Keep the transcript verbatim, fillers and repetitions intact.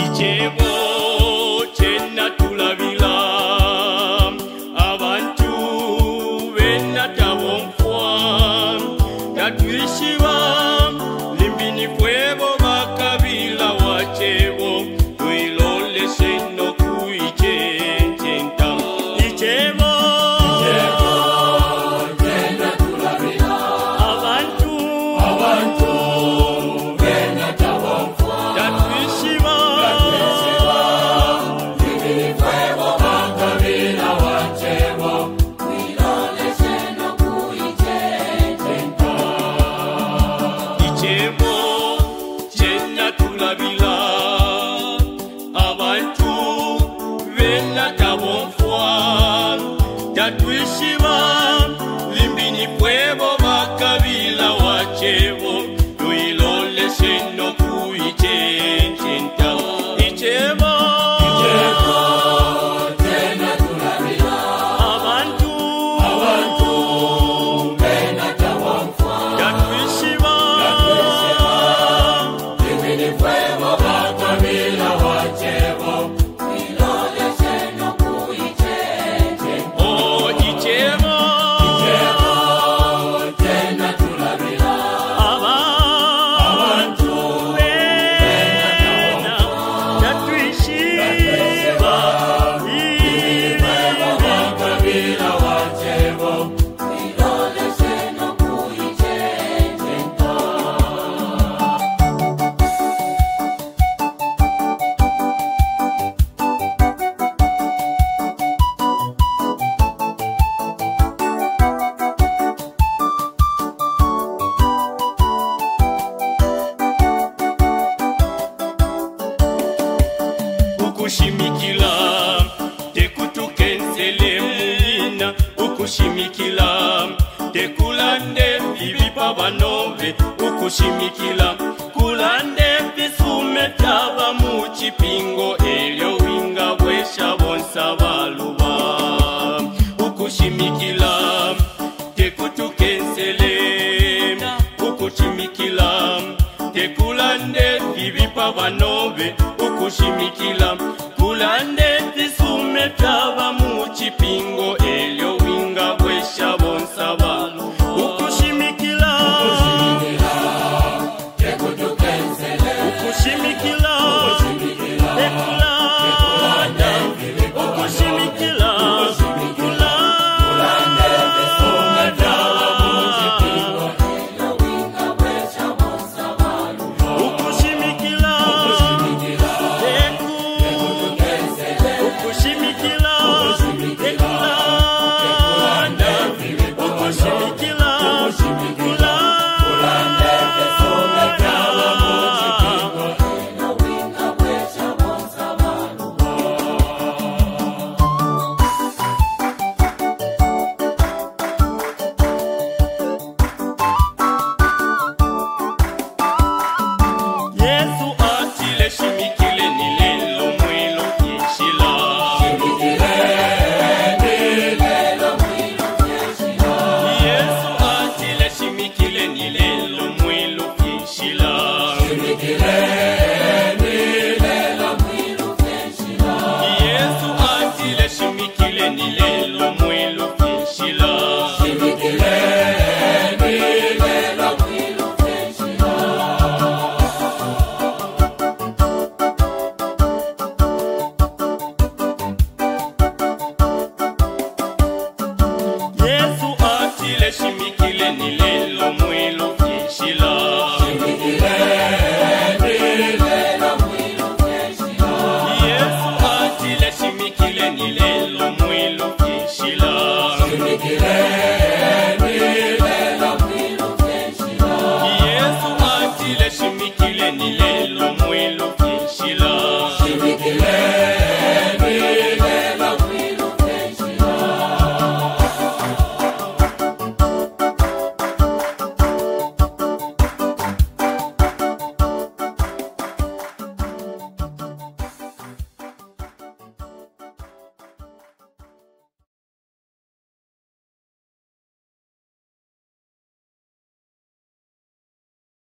Ichebo chena tulabila abantu bena tabomfwa tatuishiba limbini fwebo bakabila wachebo tuilole seno kuichenta Ichebo chena tulabila abantu abantu bena tabomfwa tatuishiba Tatuishiba limbini fwebo bakabila wachebo tuilole seno kuichenta Ichebo Ichebo tena tulabila abantu abantu bena tabomfwa tatuishiba limbini fwebo bakabila wachebo tuilole seno Ukushimikila tekutukensele muyina ukushimikila tekulande ibipa banove ukushimikila kulande bisume taba muchipingo elyo winga bwesha bonsa baluba ukushimikila tekutukensele ukushimikila tekulande ibipa banove ukushimikila kulande tisume taba muchipingo elyo winga bwesha bonsa balu ukushimikila tekutukensele ukushimikila tekulanda ukushimikila kulanda tisume taba muchipingo elyo winga bwesha bonsa balu ukushimikila ukushimikila tekulanda ukushimikila kulanda tesome taba muchipingo elyo winga bwesha bonsa balu Yesu atile shimikile nilelo mwilo kishila Yesu atile shimikile nilelo mwilo kishila